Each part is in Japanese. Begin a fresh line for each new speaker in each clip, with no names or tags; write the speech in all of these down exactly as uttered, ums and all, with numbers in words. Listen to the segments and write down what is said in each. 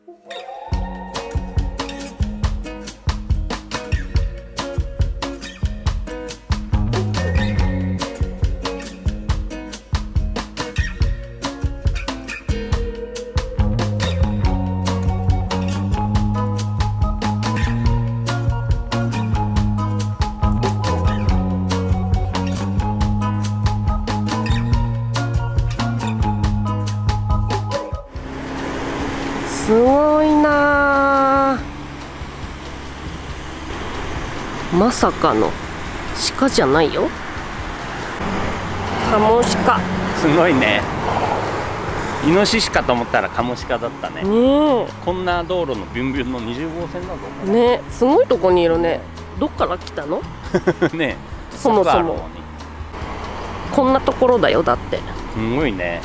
すごいなあ。まさかの鹿じゃないよ。カモシカ。
すごいね。イノシシかと思ったらカモシカだったね。
ねえ。
こんな道路のビュンビュンのにじゅうごうせんだぞ。
ね、すごいとこにいるね。どっから来たの？
ね、
そもそもこんなところだよ、だって。
すごいね。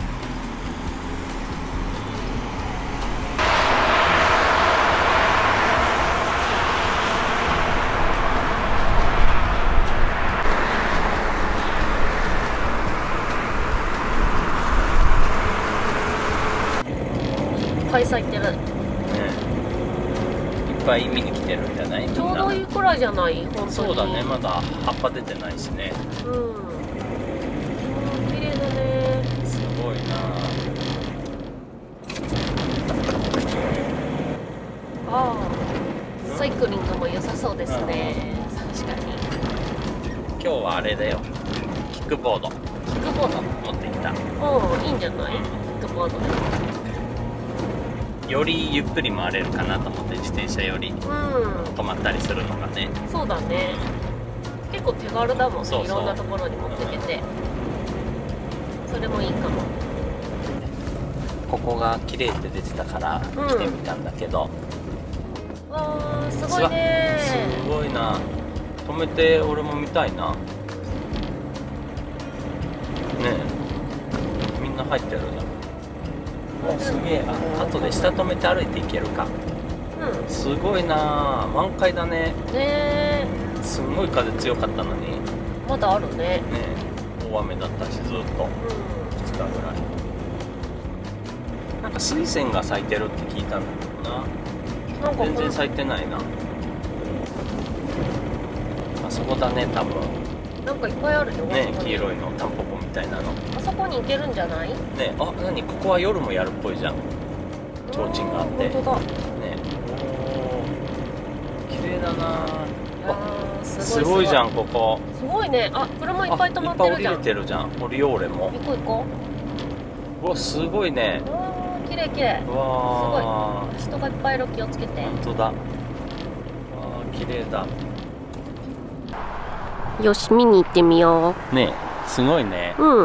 いっぱい咲いてる。
ね、いっぱい見に来てるんじゃない？
ちょうどいいくらいじゃない？本当に。
そうだね、まだ葉っぱ出てないしね。
うん。綺麗だね。
すごいな。
ああ、サイクリングも良さそうですね。確かに。
今日はあれだよ。キックボード。
キックボード
持ってきた。
うん、いいんじゃない？キックボードで。
よりゆっくり回れるかなと思って、自転車より、うん、止まったりするのがね。
そうだね。結構手軽だもんね。
そうそう、
いろんなところに持ってけて、うん、それもいいかも。
ここが綺麗って出てたから来てみたんだけど、
うん、わー、すごいね。
すごいな。止めて俺も見たいな。ねえ、みんな入ってるじゃん。お、すげえ。あ、後で下止めて歩いていけるか。うん、すごいな。満開だね。ねえ。すごい風強かったのに。
まだあるね。
ねえ、大雨だったしずっと、うん、ふつかぐらい。なんか水仙が咲いてるって聞いたんだけどな。なんか全然咲いてないな。あそこだね、多分。
なんかいっぱいあるよ
ね。黄色いの、タンポポみたいなの。
あそこに行けるんじゃない？ね、
あ、なに、ここは夜もやるっぽいじゃん。提灯があって。
本当だ。ね、
おお、綺麗だな。
あ、すごい
すごいじゃん、ここ。
すごいね。あ、車いっぱい止まってるじゃん。
いっぱい降りれてるじゃん。降りよう、俺も。
行こう行こ
う。うわ、すごいね。
わあ、綺麗綺麗。
うわ
ー、すごい。人がいっぱいいる、気をつけて。
本当だ。わあ、綺麗だ。
よし、見に行ってみよ
う。ねえ、すごいね。
うん。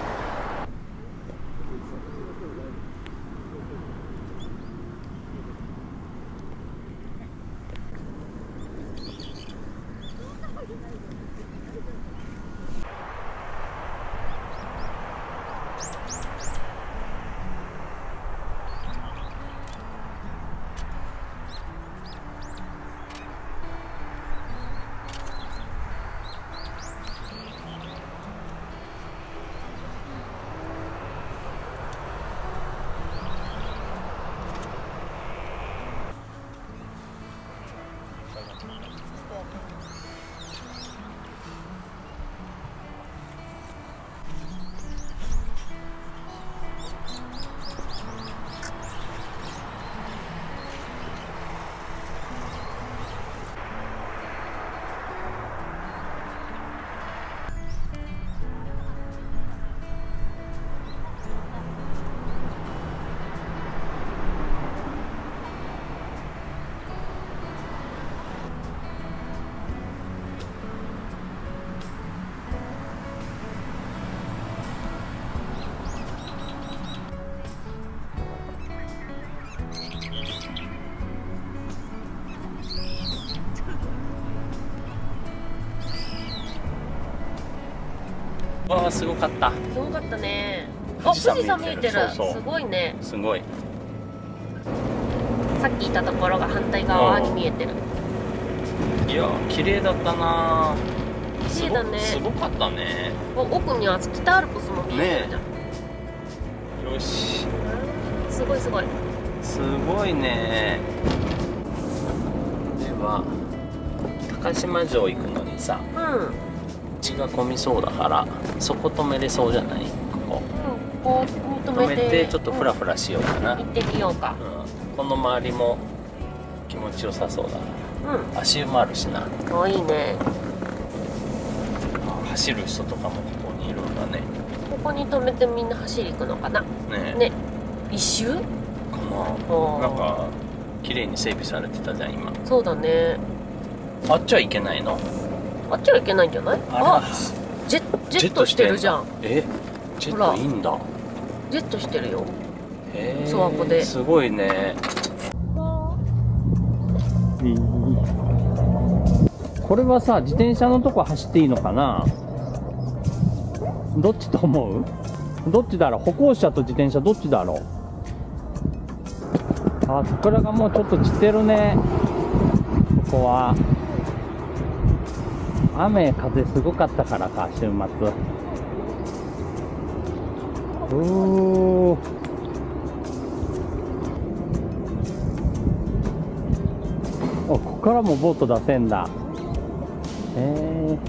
わあ、すごかった。
すごかったね。あ、富士山見えてる。そうそう、すごいね。
すごい。
さっきいたところが反対側に見えてる。
いや、綺麗だったな。
綺麗だね。
すごかったね。
奥には北アルプスも見えてるじゃん。
ね、よし。
すごいすごい。
すごいね。では高島城行くのにさ、
うん
血が混みそうだからそこ止めれそうじゃない？ここ、
うん、ここに止
止
めて
めてちょっとフラフラしようかな、
行ってみようか。
うん、この周りも気持ちよさそうだか
うん
ら、足湯もあるしな。
おいいね。
走る人とかもここにいるんだね。
ここに止めてみんな走り行くのかな。
ね
ね、一周
か
おー
な。なんか綺麗に整備されてたじゃん今。
そうだね。
あっちは行けないの？
あっちはいけないんじゃない？
あら、
あ、ジェジェットしてるじゃん。
え、ジェットいいんだ。
ジェットしてるよ。
へえ、
諏訪湖で。
すごいね。これはさ、自転車のとこ走っていいのかな？どっちと思う？どっちだろう？歩行者と自転車どっちだろう？あ、桜がもうちょっと散ってるね。ここは雨風すごかったからか、週末。おー、あ、ここからもボート出せんだ。へえ。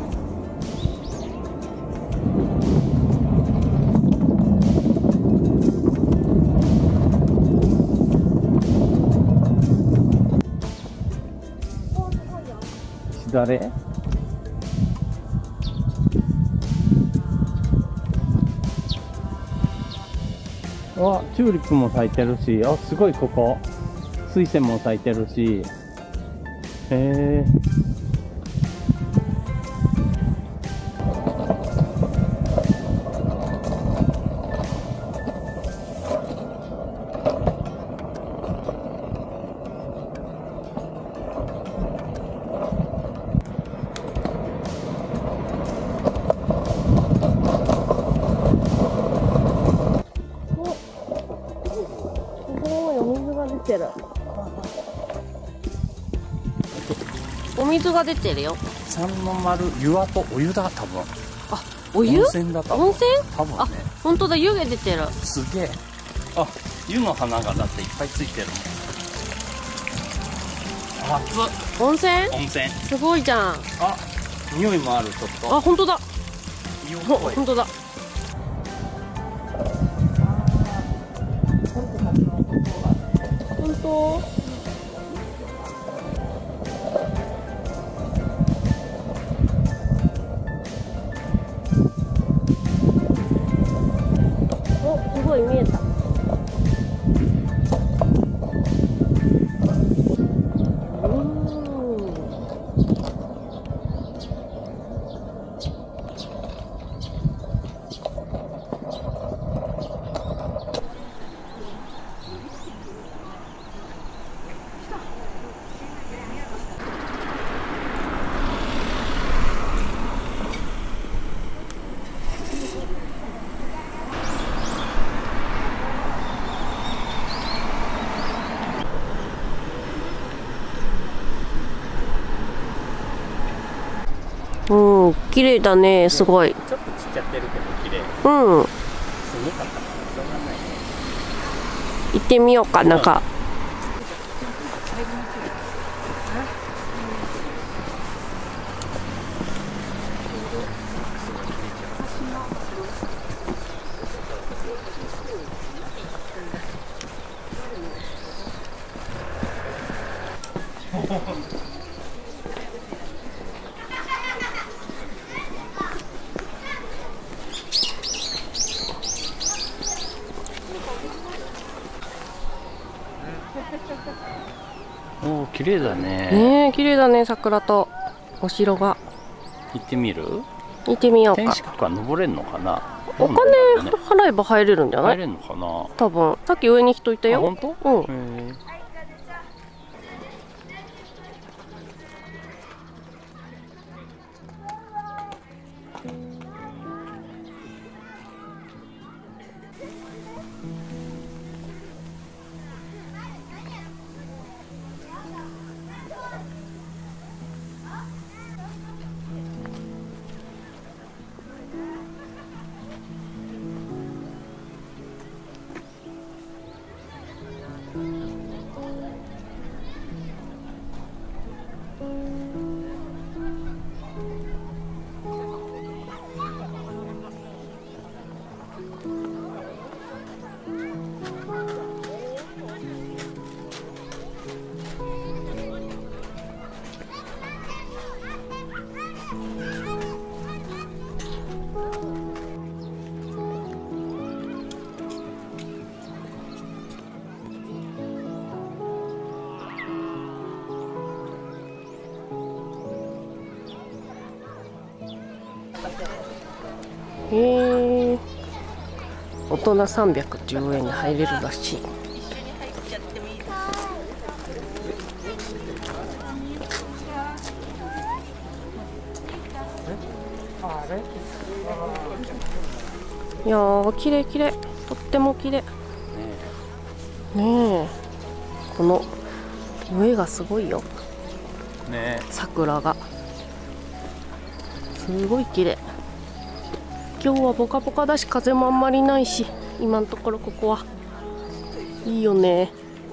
誰？わ、チューリップも咲いてるし、あ、すごいここ。水仙も咲いてるし。へえ。
お水が出てるよ。
三の丸、湯跡、お湯だ、多分。
あ、お湯？
温泉だ、多分。
温泉？
多分ね。
あ、本当だ、湯気出てる。
すげえ。あ、湯の花がだっていっぱいついてるもん。熱っ。
温泉？
温泉。
すごいじゃん。
あ、匂いもある、ちょっと。
あ、本当だ。
湯っ
ほ、
ぽい。
本当だ。本当？お、すごい見えた。うん、綺麗だね、すごい。
ちょっとちっちゃってるけど綺麗。
うん。
すごかったからしょうがないね。
行ってみようか、中。
おお、綺麗だね。
ねえ、綺麗だね、桜とお城が。
行ってみる？
行ってみようか。
天守閣は登れんのかな？
お金払えば入れるんじゃない？
入れんのかな？
多分。さっき上に人いたよ。
あ、本当？
うん。
へえ。
へえ。大人さんびゃくじゅうえんで入れるらしい。いやー、綺麗綺麗、とっても綺麗。ねえ、この上がすごいよ。
ね、
桜がすごい綺麗。今日はポカポカだし、風もあんまりないし、今のところここはいいよね。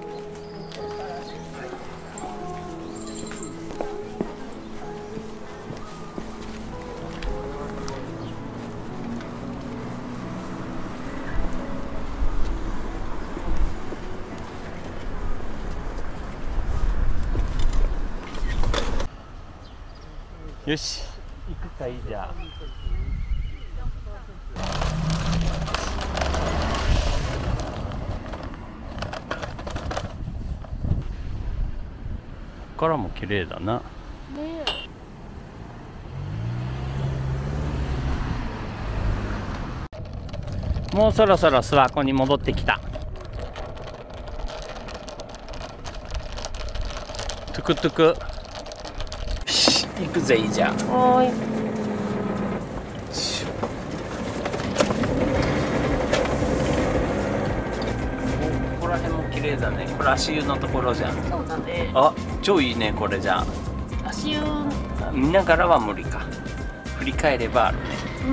よし、行くかいいじゃん。からも綺麗だな。ねえ。もうそろそろ諏訪湖に戻ってきた。トゥクトゥク。行くぜ、いいじゃん。
はーい。
ここら辺も綺麗だね。これ足湯のところじゃん。
そうだね。
あ、超いいね、これじゃあ。
足湯。
見ながらは無理か。振り返ればあるね。
うん。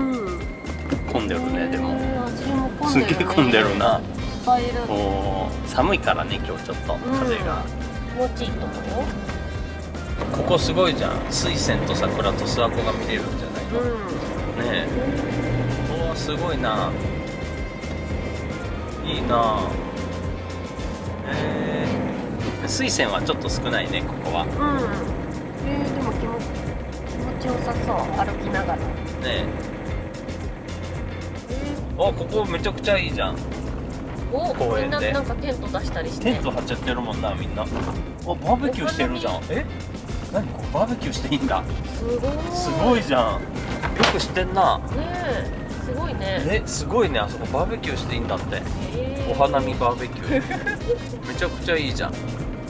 混んでるね、でも。
足湯も混ん
す
でるね。
げえ混んでるな。
いっぱいいる。
おー、寒いからね、今日ちょっと風が。
気持ちいいと思うよ。
ここすごいじゃん。水仙と桜と諏訪湖が見れるんじゃないの。
うん。
ねえ。おー、すごいな。いいな。えー、水仙はちょっと少ないね、ここは。
うん。えー、でも気持ち気持ちよさそう、歩きながら。ね
え。あ、ここめちゃくちゃいいじゃん。
お、
公園で
みんななんかテント出したりして。
テント張っちゃってるもんな、みんな。あ、バーベキューしてるじゃん。え、何ここバーベキューしていいんだ。
すごい。
すごいじゃん。よく知ってんな。
ねえ、すごいね。
え、すごいね、あそこバーベキューしていいんだって。
えー、
お花見バーベキュー。めちゃくちゃいいじゃん。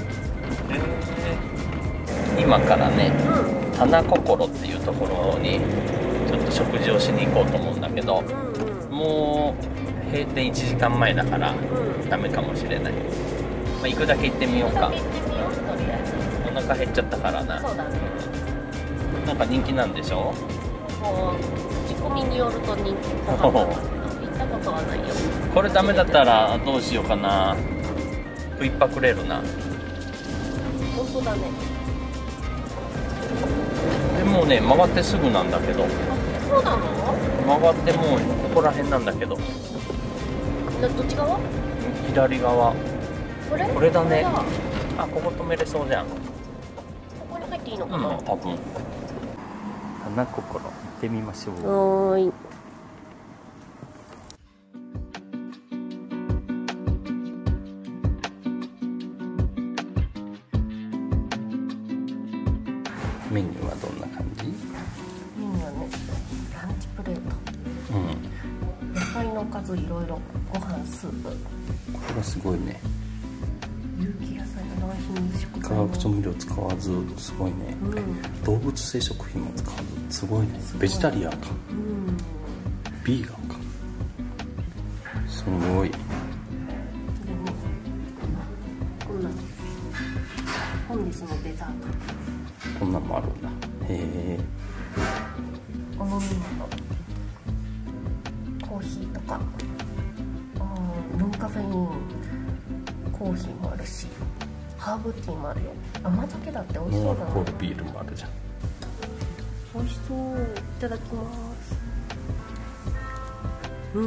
えー、今からね、
うん、
花心っていうところにちょっと食事をしに行こうと思うんだけど、
うんうん、
もう閉店いちじかんまえだからダメかもしれない。まあ、行くだけ行ってみようか。
行ってみよう、とりあえず。
お腹減っちゃったからな。
そうだね。
なんか人気なんでしょ。
こう口コミによると人気っぽかったんだけど、行ったことはないよ。
これダメだったらどうしようかな。食いっぱくれるな。
本当だね。
でもね、曲がってすぐなんだけど。
そうなの？
曲がってもうここら辺なんだけど。
な、どっち側？
左側。
これ？
これだね。
これだ。
あ、ここ止めれそうじゃん。
ここに入っていいのか
うん、
な？
多分。花心行ってみましょう。
はーい。
メニューはどんな感じ？
メニューはね、ランチプレート。
うん。
野菜のおかずいろいろ、ご飯、スープ。
これがすごいね。
有機野菜の内品食材
化学調味料使わず、すごいね。
うん
え、動物性食品も使わず、すごいね。ベジタリアンか。
うん。
ビーガンか。すごい。
でね、こんな本日のデザート。
こんなんもあるんだ。へえ。
お飲み物、コーヒーとか、うん、ノンカフェインコーヒーもあるし、ハーブティーもあるよ。甘酒だって美味しそうだな。
ノンアルコールビールもあるじゃん。
美味しそう。いただきます。うん、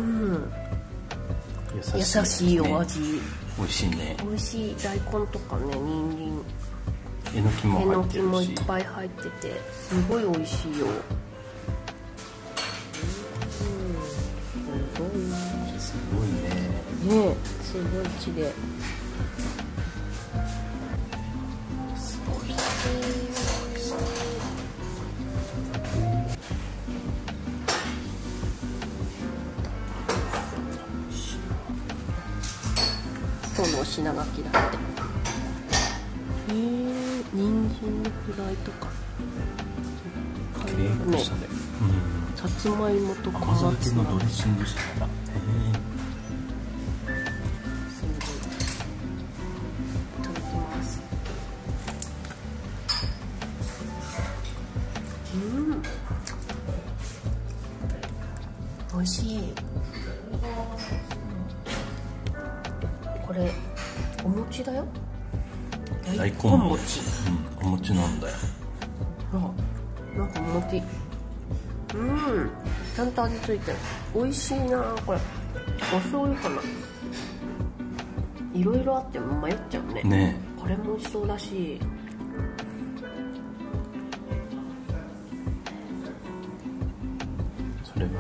優しい、優しいお味。
美味しいね。
美味しい。大根とかね、人参、
えのきも
えの
入ってるし、
きもいっぱい入っててすごい美味しいよ。
すごいね。
ねえ、すごい綺麗。
すごい。
品書きだって。えー、人参のフライとか
ケーキサレ、
うん、さつまいもと小松菜
甘酒のドレッシングしたら、へ
え、すごい。いただきます。うん、美味しい。これお餅だよ。
大根餅、うん、お餅なんだよ。
ほら、なんかお餅、うん、ちゃんと味付いてる。美味しいなこれ。お醤油かな。いろいろあっても迷っちゃうね。
ね
え、これも美味しそうだし。
それは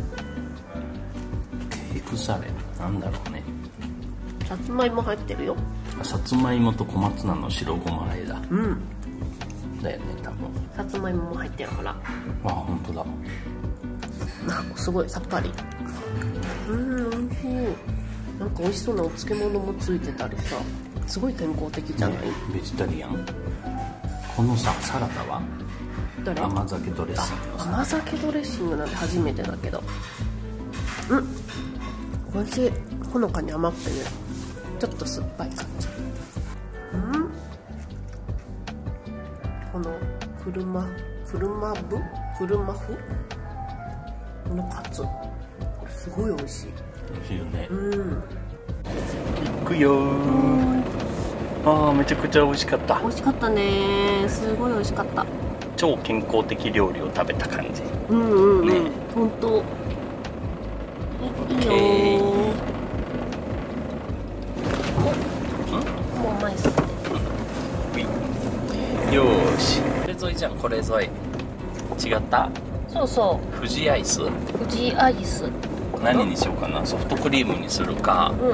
ケークサレ、なんだろうね。
さつまいも入ってるよ。
さつまいもと小松菜の白ごま和えだ。
うん。
だよね、多分。
さつまいもも入ってるから。
あ、本当だ。
あ、すごいさっぱり。うん、美味しい。なんか美味しそうなお漬物もついてたりさ。すごい健康的じゃない？
ね、ベジタリアン。このさ、サラダは
どれ？
甘酒ドレッシング。
甘酒ドレッシングなんて初めてだけど。うん、美味しい。ほのかに甘くてね、ちょっと酸っぱい感じ。うん、このフルマフルマブフルマフのカツ、すごい美味しい。
美味しいよね。
うん。
行くよー。あー、めちゃくちゃ美味しかった。
美味しかったね。すごい美味しかった。
超健康的料理を食べた感じ。
うんうんうん。
ね、
本当。いいよー。もう甘いっすね。
よーし。これ沿いじゃん、これ沿い。違った？
そうそう。
富士アイス？
富士アイス。
何にしようかな。ソフトクリームにするか、うん、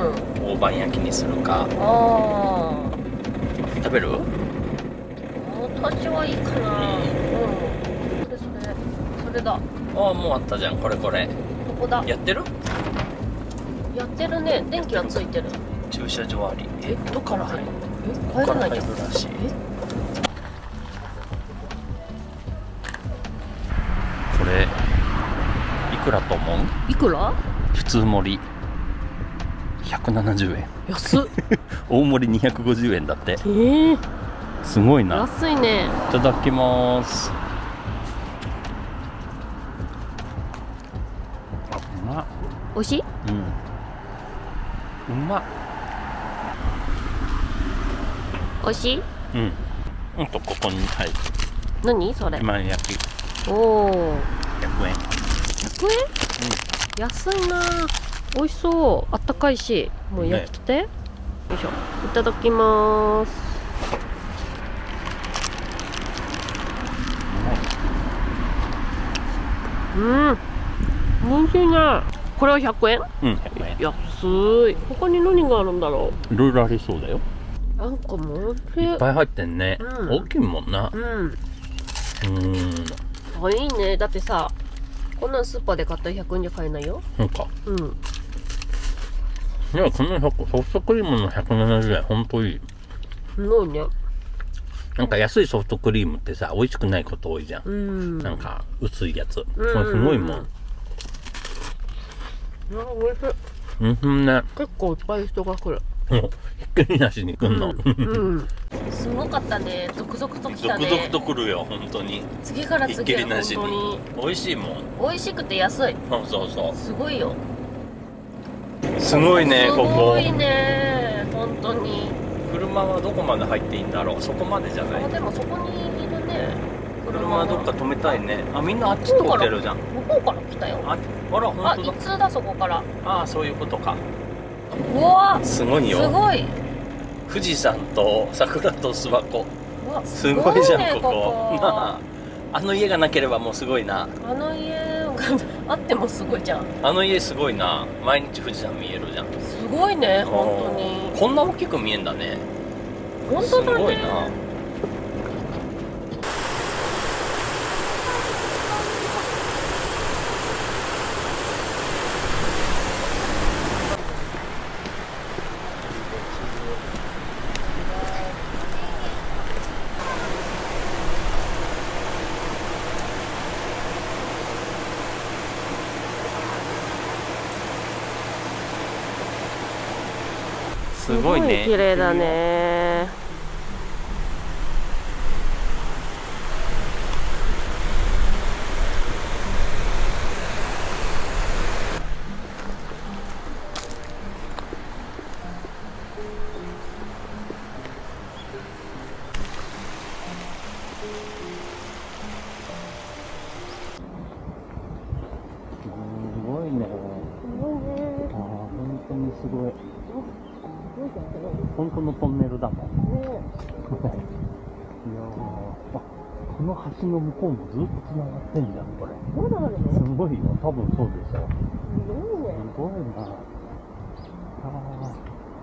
大判焼きにするか。
ああ。
食べる？
私はいいかな。うん。それそれそれだ。
ああ、もうあったじゃん。これこれ。
ここだ。
やってる？
やってるね。電気はついてる。
駐車場あり。
え、どっから入るの？え、帰らないじゃん。
らしい。これいくらと思う？
いくら？
普通盛りひゃくななじゅうえん。
安っ。
大盛りにひゃくごじゅうえんだって。
えー、
すごいな。
安いね。
いただきます。あ、うまっ。
美味しい？
うん、うまっ。
美味しい？
うん。うんとここに入る。
何それ？
万焼き。
おお。
ひゃくえん。
ひゃくえん？うん。安いな。美味しそう。あったかいし、もう焼きて。ね、よいしょ。いただきます。うん。美味しいね。これはひゃくえん？
うん、ひゃくえん。
安い。他に何があるんだろ
う。いろいろありそうだよ。
なんかもう
いっぱい入ってんね。うん、大きいもんな。
うん。うん。あ、いいね。だってさ、こんなんスーパーで買ったらひゃくえんじゃ買えないよ。
そうか。
うん。
いや、このソフトクリームのひゃくななじゅうえん、ほんといい。
すごいね。
なんか安いソフトクリームってさ、美味しくないこと多いじゃん。うん、なんか薄いやつ。これすごいもん。あ、
美味しい。
うんね。
結構いっぱい人が来る。
ひっきりなしに来んの。うん。
うん、すごかったね。続々と来たね。
続々と来るよ、本当に。
次から次へ本当に。
美味しいもん。
美味しくて安い。
そうそうそう。
すごいよ。
すごいね、ここ。
すごいね、本当に。
車はどこまで入っていいんだろう。そこまでじゃない。
あ、でもそこにいるね。
車はどっか止めたいね。あ、みんなあっち通ってるじゃん。
向こうから来たよ。
あ、あら、本当だ。
あ、いつだそこから。
ああ、そういうことか。
うわ、
すごいよ。
すごい。
富士山と桜と諏訪湖。すごいじゃん、ね、ここ。ここなあ、あの家がなければもうすごいな。
あの家があってもすごいじゃん。
あの家すごいな。毎日富士山見えるじゃん。
すごいね、本当に。
こんな大きく見えんだね。
本当だね。
すごいな。 すごいね。
綺麗だね。
すごいね。ああ、本当にすごい。本当のトンネルだもん。いやー、あ、この橋の向こうもずっと繋がってんじゃん、これ。
そうなの？
すごいよ、多分そうでしょ。
すごいね。
すごいな。ああ。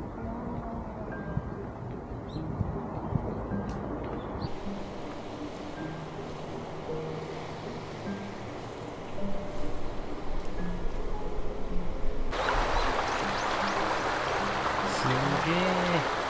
すげえ。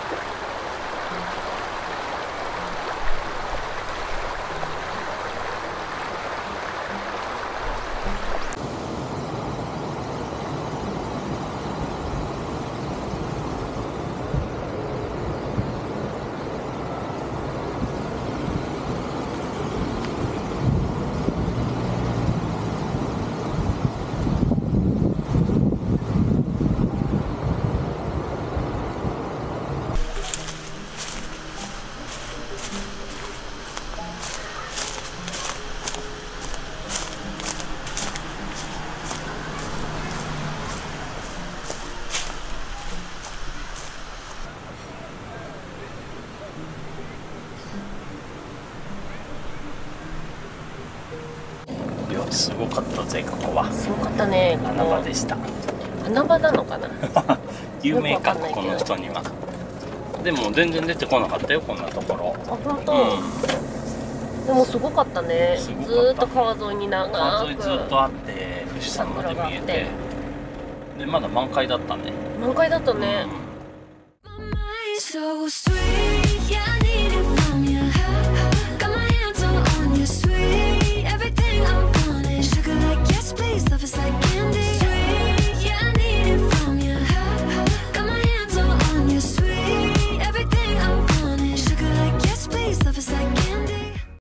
いや、すごかったぜ、ここは。
すごかったね。
穴場でした。
穴場なのかな。
有名か、この人には。でも全然出てこなかったよ、こんなところ。
あ、本当。うん、でもすごかったね。ずーっと川沿いに長く。
川沿いずっとあって、富士山まで見えて。で、まだ満開だったね。
満開だったね。
うん